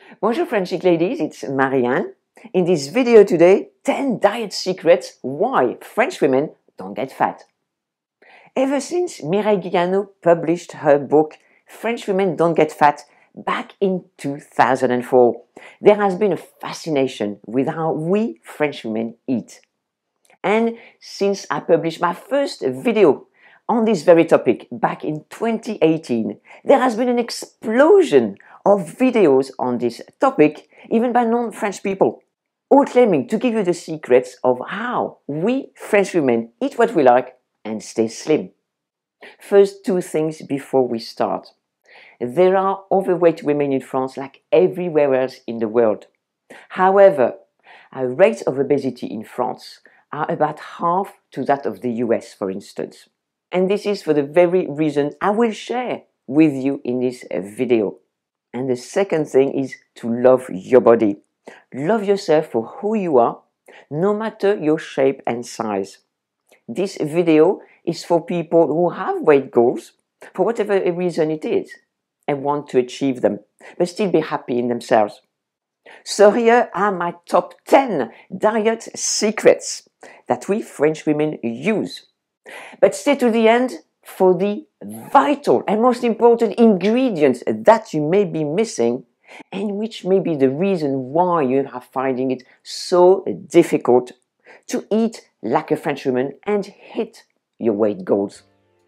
Bonjour French chic ladies, it's Marianne. In this video today, 10 diet secrets why French women don't get fat. Ever since Mireille Guillanneau published her book French Women Don't Get Fat back in 2004, there has been a fascination with how we French women eat. And since I published my first video on this very topic back in 2018, there has been an explosion of videos on this topic, even by non-French people, all claiming to give you the secrets of how we French women eat what we like and stay slim. First, two things before we start. There are overweight women in France like everywhere else in the world. However, our rates of obesity in France are about half to that of the US, for instance. And this is for the very reason I will share with you in this video. And the second thing is to love your body. Love yourself for who you are, no matter your shape and size. This video is for people who have weight goals, for whatever reason it is, and want to achieve them, but still be happy in themselves. So here are my top 10 diet secrets that we French women use. But stay to the end for the vital and most important ingredients that you may be missing and which may be the reason why you are finding it so difficult to eat like a French woman and hit your weight goals.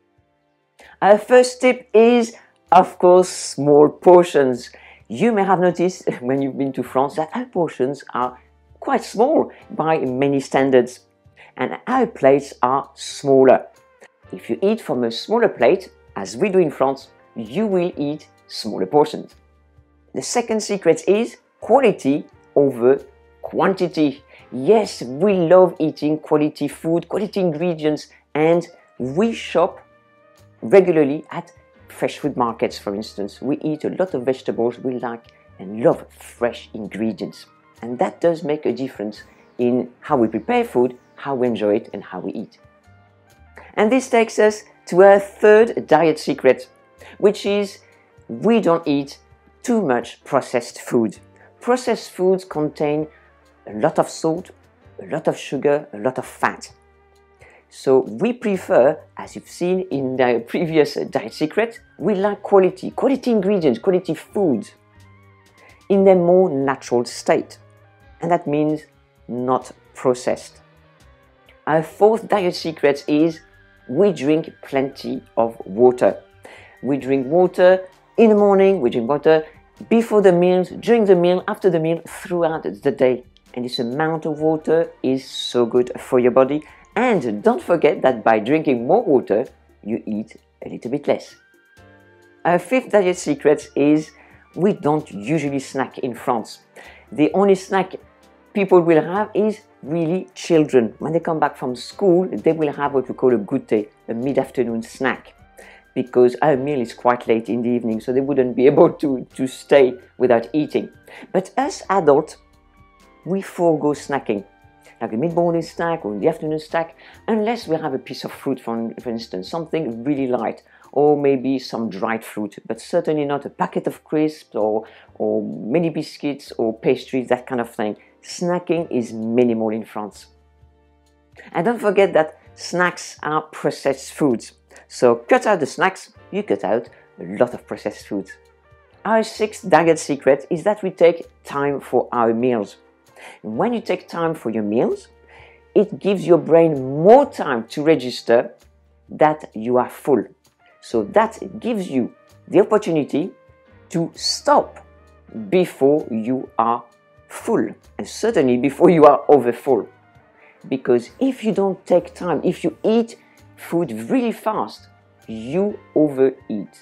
Our first tip is, of course, small portions. You may have noticed when you've been to France that our portions are quite small by many standards, and our plates are smaller. If you eat from a smaller plate, as we do in France, you will eat smaller portions. The second secret is quality over quantity. Yes, we love eating quality food, quality ingredients, and we shop regularly at fresh food markets, for instance. We eat a lot of vegetables. We like and love fresh ingredients. And that does make a difference in how we prepare food, how we enjoy it, and how we eat. And this takes us to our third diet secret, which is we don't eat too much processed food. Processed foods contain a lot of salt, a lot of sugar, a lot of fat. So we prefer, as you've seen in the previous diet secret, we like quality ingredients, quality foods in their more natural state. And that means not processed. Our fourth diet secret is we drink plenty of water. We drink water in the morning, we drink water before the meals, during the meal, after the meal, throughout the day. And this amount of water is so good for your body. And don't forget that by drinking more water, you eat a little bit less. Our fifth diet secret is we don't usually snack in France. The only snack people will have is really children. When they come back from school, they will have what we call a goûter, a mid-afternoon snack, because our meal is quite late in the evening, so they wouldn't be able to stay without eating. But us adults, we forego snacking, like a mid-morning snack or in the afternoon snack, unless we have a piece of fruit, for instance, something really light, or maybe some dried fruit, but certainly not a packet of crisps or mini biscuits or pastries, that kind of thing. Snacking is minimal in France. And don't forget that snacks are processed foods. So cut out the snacks, you cut out a lot of processed foods. Our sixth diet secret is that we take time for our meals. And when you take time for your meals, it gives your brain more time to register that you are full. So that gives you the opportunity to stop before you are full, and certainly before you are over full. Because if you don't take time, if you eat food really fast, you overeat.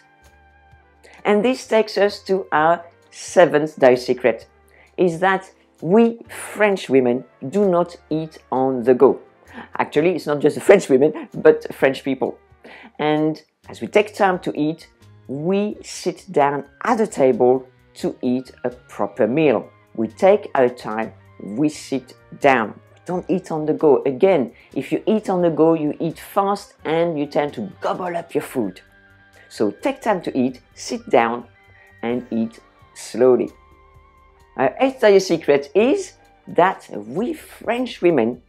And this takes us to our seventh diet secret, is that we French women do not eat on the go. Actually, it's not just the French women, but French people. And as we take time to eat, we sit down at the table to eat a proper meal. We take our time, we sit down. Don't eat on the go. Again, if you eat on the go, you eat fast and you tend to gobble up your food. So take time to eat, sit down and eat slowly. Our eighth diet secret is that we French women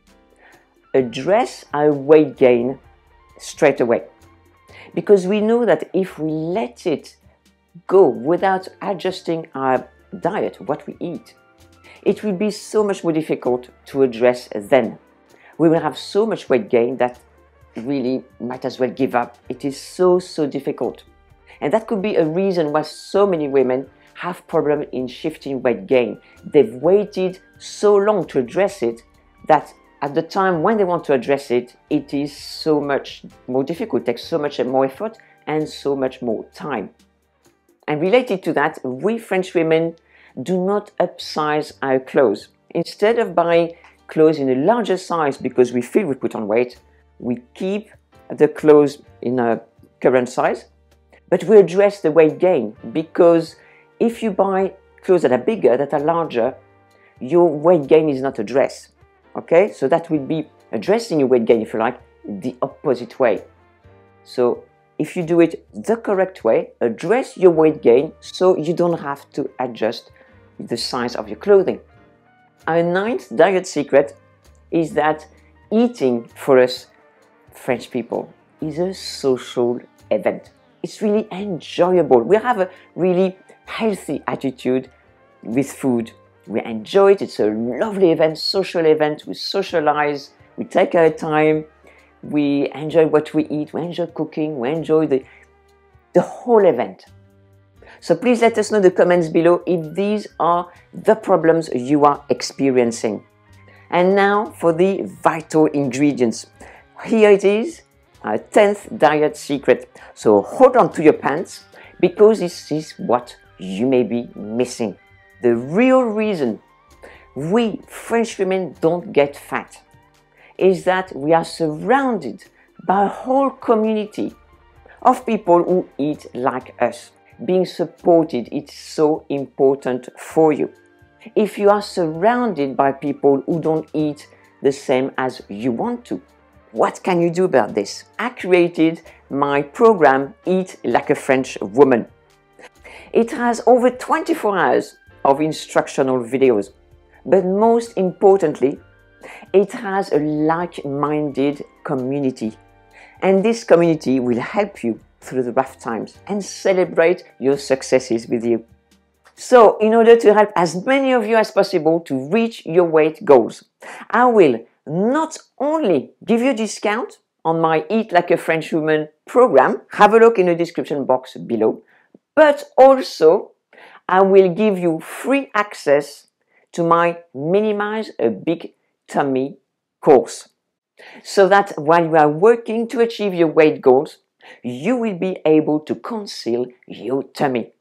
address our weight gain straight away. Because we know that if we let it go without adjusting our diet, what we eat, it will be so much more difficult to address then. We will have so much weight gain that really might as well give up. It is so difficult. And that could be a reason why so many women have problems in shifting weight gain. They've waited so long to address it that at the time when they want to address it, it is so much more difficult, takes so much more effort and so much more time. And related to that, we French women do not upsize our clothes. Instead of buying clothes in a larger size because we feel we put on weight, we keep the clothes in a current size, but we address the weight gain, because if you buy clothes that are bigger, that are larger, your weight gain is not addressed. Okay, so that will be addressing your weight gain, if you like, the opposite way. So if you do it the correct way, address your weight gain so you don't have to adjust the size of your clothing. Our ninth diet secret is that eating for us French people is a social event. It's really enjoyable. We have a really healthy attitude with food. We enjoy it. It's a lovely event, social event. We socialize, we take our time, we enjoy what we eat, we enjoy cooking, we enjoy the whole event. So please let us know in the comments below if these are the problems you are experiencing. And now for the vital ingredients. Here it is, our 10th diet secret. So hold on to your pants, because this is what you may be missing. The real reason we French women don't get fat is that we are surrounded by a whole community of people who eat like us. Being supported is so important for you. If you are surrounded by people who don't eat the same as you want to, what can you do about this? I created my program, Eat Like a French Woman. It has over 24 hours of instructional videos, but most importantly, it has a like-minded community, and this community will help you through the rough times and celebrate your successes with you. So in order to help as many of you as possible to reach your weight goals, I will not only give you a discount on my Eat Like a French Woman program, have a look in the description box below, but also I will give you free access to my Minimize a Big Tummy course, so that while you are working to achieve your weight goals, you will be able to conceal your tummy.